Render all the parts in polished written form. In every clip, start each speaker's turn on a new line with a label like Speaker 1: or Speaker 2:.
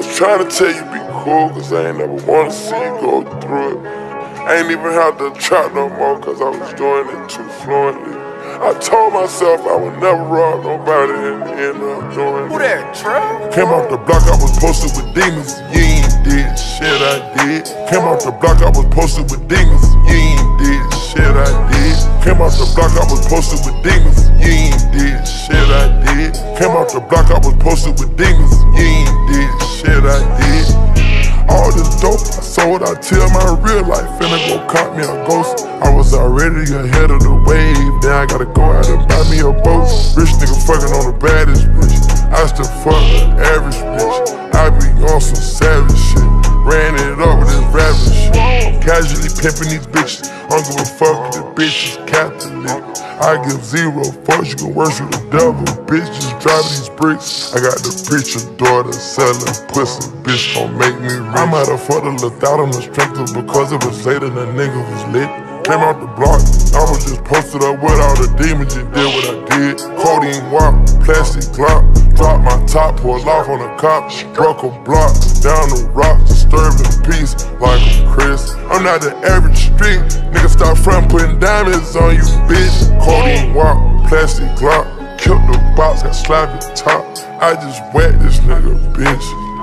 Speaker 1: trying to tell you be cool, cause I ain't never wanna see you go through it. I ain't even have to trap no more, cause I was doing it too fluently. I told myself I would never rob nobody and end up doing it.
Speaker 2: Who that, Trap?
Speaker 1: Came off the block, I was posted with demons. You ain't did shit, I did. Came off the block, I was posted with demons. You ain't did shit, I did. Came off the block, I was posted with demons. You ain't did shit, I did. Came off the block, I was posted with demons. You ain't did shit, I did. All this dope I sold, I tell my real life, finna go caught me a ghost. I was already ahead of the wave, now I gotta go out and buy me a boat. Rich nigga fucking on the baddest bitch, I still fuck the average bitch. I be on some savage shit, ran it up with this rapping shit. I'm casually pimping these bitches, I don't give a fuck if the bitch is Catholic. I give zero fucks, you can worship the devil, bitch, just driving these bricks. I got the preacher daughter selling pussy, bitch gon' make me rich. I might have fucked a little thought on the strength of because it was later the nigga was lit. Came out the block, I was just posted up with all the demons and did what I did. Codeine wop, plastic clock, dropped my top, pulled off on a cop, broke a block, down the rock, disturbing peace like I'm Chris. I'm not the average street, nigga stop front putting diamonds on you, bitch. Codeine wop, plastic clock, killed the box, got slapped the top. I just wet this nigga, bitch.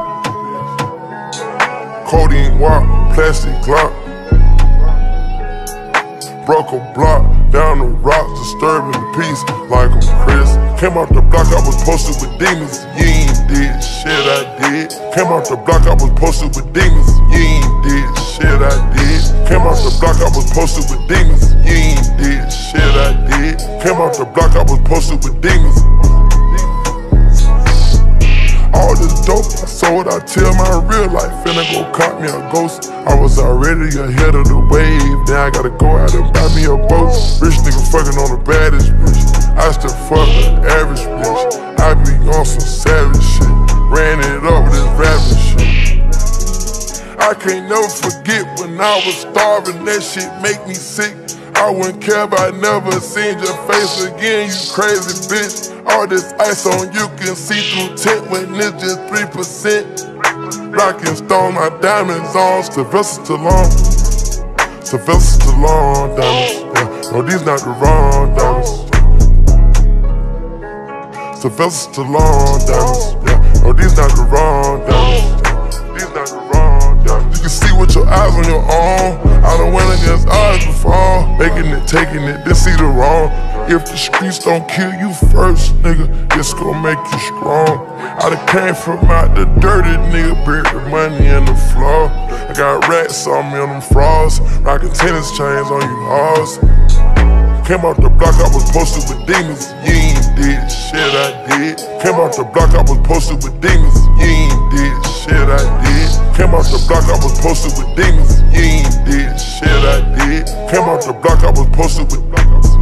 Speaker 1: Codeine wop, plastic clock, broke a block, down the rock, disturbing the peace like I'm Chris. Came off the block, I was posted with demons. You ain't did shit, I did. Came off the block, I was posted with demons. You ain't did shit, I did. Came off the block, I was posted with demons. You ain't did shit, I did. Came off the block, I was posted with demons. All this dope I sold, I tell my real life, finna go caught me a ghost. I was already ahead of the wave, now I gotta go out and buy me a boat. Rich nigga fucking on the baddest bitch, I still fuck the average bitch. I be on some savage shit, ran it up with this rapping shit. I can't never forget when I was starving, that shit make me sick. I wouldn't care if I never seen your face again, you crazy bitch. All this ice on you can see through tint when it's just 3%. Rockin' stone, my diamonds on, Sylvester Stallone. Sylvester Stallone diamonds, yeah. No, these not the wrong diamonds. Sylvester Stallone diamonds, yeah. No, these not the wrong diamonds. These not the wrong diamonds. You can see with your eyes on your own. I done went against odds before, making it, taking it, this either wrong. If the streets don't kill you first, nigga, it's gon' make you strong. I done came from out the dirty, nigga, buried the money in the floor. I got rats on me on them frauds, rockin' tennis chains on you hoes. Came off the block, I was posted with demons. You ain't did shit, I did. Came off the block, I was posted with demons. You ain't did shit, I did. Came off the block, I was posted with demons. You ain't did shit, I did. Came off the block, I was posted with